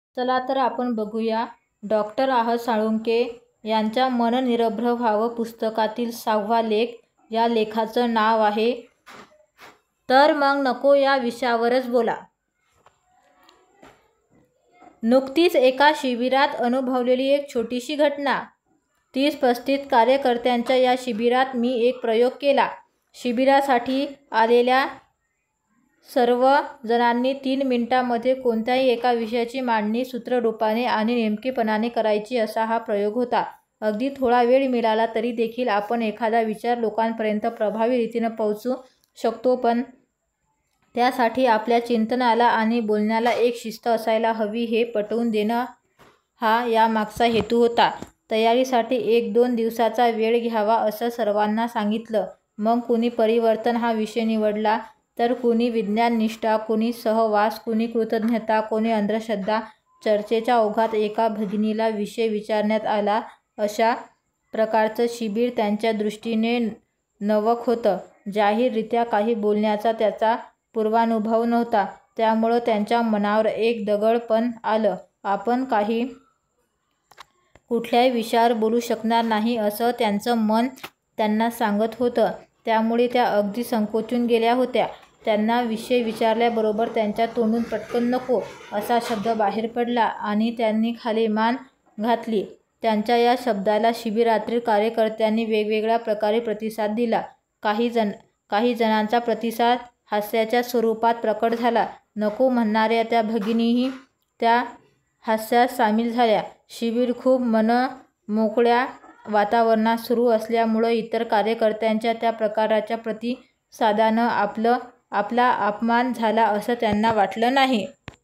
चला तर आपण बघूया डॉक्टर आह साळुंके यांच्या मन निरभ्र व्हावं पुस्तकातील 6वा लेख. या लेखाचं नाव आहे तर मग नको या विषयावरच बोला. नुकतीच एका शिबिरात अनुभवलेली एक छोटीशी घटना. 30-35 कार्यकर्त्यांच्या या शिबिरात मी एक प्रयोग केला. शिबिरासाठी आलेल्या सर्व जणांनी 3 मिनिटांमध्ये कोणत्याही एका विषयाची मांडणी सूत्ररूपाने आणि नेमकेपणाने करायची असा हा प्रयोग होता. अगदी थोडा वेळ मिळाला तरी देखील आपण एखादा विचार लोकांपर्यंत प्रभावी रीतीने पोहोचू शकतो, पण त्यासाठी आपल्या चिंतनाला आणि बोलण्याला एक शिस्त असायला हवी हे पटवून देणं हा यामागचा हेतू होता. तयारीसाठी 1-2 दिवसाचा वेळ घ्यावा असं सर्वांना सांगितलं. मग कुणी परिवर्तन हा विषय निवडला तर कुणी विज्ञाननिष्ठा, कुणी सहवास, कुणी कृतज्ञता, कुणी अंधश्रद्धा. चर्चेच्या ओघात एका भगिनीला विषय विचारण्यात आला. अशा प्रकारचं शिबिर त्यांच्या दृष्टीने नवख होतं. जाहीररित्या काही बोलण्याचा त्याचा पूर्वानुभव नव्हता, त्यामुळं त्यांच्या मनावर एक दगडपण आलं. आपण कुठल्याही विषयावर बोलू शकणार नाही असं त्यांचं मन त्यांना सांगत होतं. त्यामुळे त्या अगदी संकोचून गेल्या होत्या. त्यांना विषय विचारल्याबरोबर त्यांच्या तोंडून पटकन नको असा शब्द बाहेर पडला आणि त्यांनी खाली मान घातली. त्यांच्या या शब्दाला शिबिरातील कार्यकर्त्यांनी वेगवेगळ्या प्रकारे प्रतिसाद दिला. काही जणांचा प्रतिसाद हास्याच्या स्वरूपात प्रकट झाला. नको म्हणणाऱ्या त्या भगिनीही त्या हास्यात सामील झाल्या. शिबिर खूप मनमोकळ्या वातावरणात सुरू असल्यामुळं इतर कार्यकर्त्यांच्या त्या प्रकारच्या प्रतिसादानं आपला अपमान झाला असं त्यांना वाटलं नाही.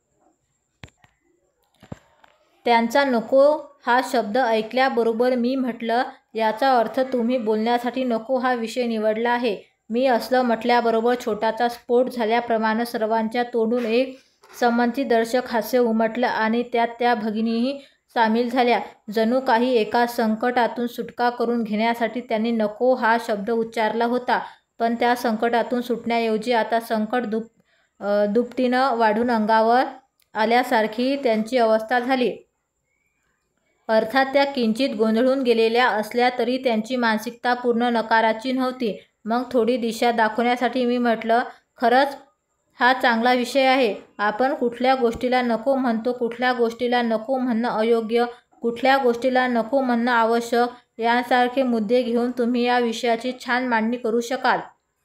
त्यांचा नको हा शब्द ऐकल्याबरोबर मी म्हटलं, याचा अर्थ तुम्ही बोलण्यासाठी नको हा विषय निवडला आहे. मी असलं म्हटल्याबरोबर छोटासा स्फोट झाल्याप्रमाणे सर्वांच्या तोंडून एक संमतीदर्शक हास्य उमटलं आणि त्यात त्या भगिनीही सामील झाल्या. जणू काही एका संकटातून सुटका करून घेण्यासाठी त्यांनी नको हा शब्द उच्चारला होता. पण त्या संकटातून सुटण्याऐवजी आता संकट दुपटीनं वाढून अंगावर आल्यासारखी त्यांची अवस्था झाली. अर्थात त्या किंचित गोंधळून गेलेल्या असल्या तरी त्यांची मानसिकता पूर्ण नकाराची नव्हती. मग थोडी दिशा दाखवण्यासाठी मी म्हटलं, खरंच हा चांगला विषय आहे. आपण कुठल्या गोष्टीला नको म्हणतो, कुठल्या गोष्टीला नको म्हणणं अयोग्य, कुठल्या गोष्टीला नको म्हणणं आवश्यक यांसारखे मुद्दे घेऊन तुम्ही या विषयाची छान मांडणी करू शकाल.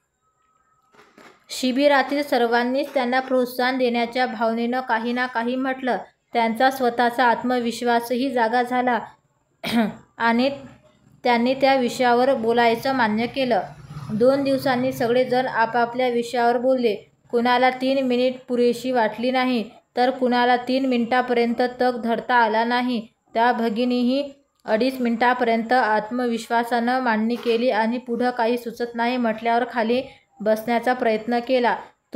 शिबिरातील सर्वांनीच त्यांना प्रोत्साहन देण्याच्या भावनेनं काही ना काही म्हटलं. त्यांचा स्वतःचा आत्मविश्वासही जागा झाला आणि त्यांनी त्या विषयावर बोलायचं मान्य केलं. 2 दिवसांनी सगळेजण आपापल्या विषयावर बोलले. कुणाला 3 मिनिट पुरेशी वाटली नाही, तर कुणाला 3 मिनिटांपर्यंत तग धरता आला नाही. त्या भगिनीही 2.5 मिनिटांपर्यंत आत्मविश्वासानं मांडणी केली आणि पुढं काही सुचत नाही म्हटल्यावर खाली बसण्याचा प्रयत्न केला.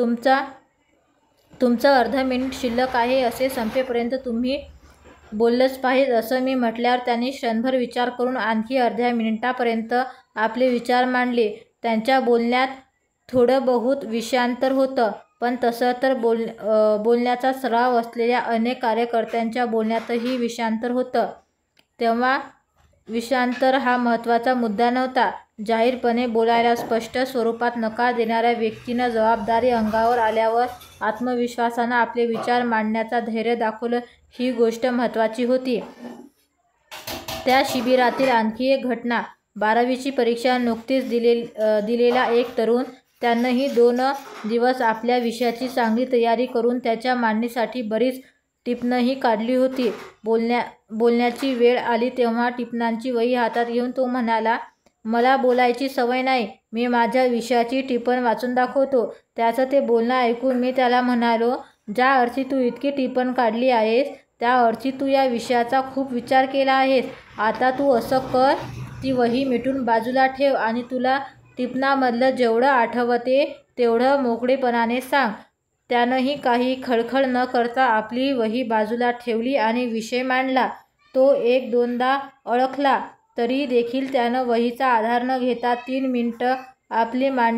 तुमचं अर्ध मिनिट शिल्लक आहे, असे संपेपर्यंत तुम्ही बोललंच पाहिजे असं मी म्हटल्यावर त्यांनी क्षणभर विचार करून आणखी अर्ध्या मिनिटापर्यंत आपले विचार मांडले. त्यांच्या बोलण्यात थोडं बहुत विषयांतर होतं, पण तसं तर बोलण्याचा सराव असलेल्या अनेक कार्यकर्त्यांच्या बोलण्यातही विषयांतर होतं. तेव्हा विषयांतर हा महत्त्वाचा मुद्दा नव्हता. जाहीरपणे बोलायला स्पष्ट स्वरूपात नकार देणाऱ्या व्यक्तीनं जबाबदारी अंगावर आल्यावर आत्मविश्वासानं आपले विचार मांडण्याचं धैर्य दाखवलं ही गोष्ट महत्त्वाची होती. त्या शिबिरातील आणखी एक घटना. 12वीची परीक्षा नुकतीच दिलेला एक तरुण. त्यानंही 2 दिवस आपल्या विषयाची चांगली तयारी करून त्याच्या मांडणीसाठी बरीच टिपणंही काढली होती. बोलण्याची वेळ आली तेव्हा टिपणांची वही हातात घेऊन तो म्हणाला, मला बोलायची सवय नाही, मी माझ्या विषयाची टिपण वाचून दाखवतो. त्याचं ते बोलणं ऐकून मी त्याला म्हणालो, ज्या अर्थी तू इतकी टिपण काढली आहेस त्या अर्थी तू या विषयाचा खूप विचार केला आहेस. आता तू असं कर, ती वही मिटून बाजूला ठेव आणि तुला टिपणामधलं जेवढं आठवते तेवढं मोकळेपणाने सांग. त्यानंही काही खळखळ न करता आपली वही बाजूला ठेवली आणि विषय मांडला. तो 1-2दा अडखला तरी देखील त्यानं वहीचा आधार न घेता 3 मिनिटं आपली मांडणी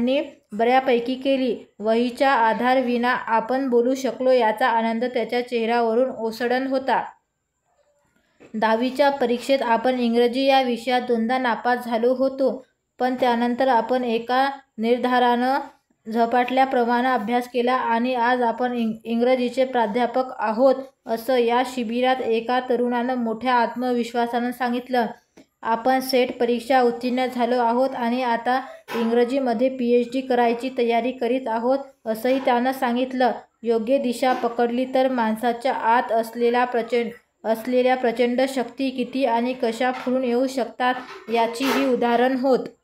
बऱ्यापैकी केली. वहीच्या आधाराविना आपण बोलू शकलो याचा आनंद त्याच्या चेहऱ्यावरून ओसंडत होता. 10वीच्या परीक्षेत आपण इंग्रजी या विषयात 2दा नापास झालो होतो, पण त्यानंतर आपण एका निर्धारानं झपाटल्याप्रमाणे अभ्यास केला आणि आज आपण इंग्रजीचे प्राध्यापक आहोत, असं या शिबिरात एका तरुणानं मोठ्या आत्मविश्वासानं सांगितलं. आपण सेट परीक्षा उत्तीर्ण झालो आहोत आणि आता इंग्रजीमध्ये PhD करायची तयारी करीत आहोत, असंही त्यानं सांगितलं. योग्य दिशा पकडली तर माणसाच्या आत असलेल्या प्रचंड शक्ती किती आणि कशा फुलून येऊ शकतात याची ही उदाहरणं होत.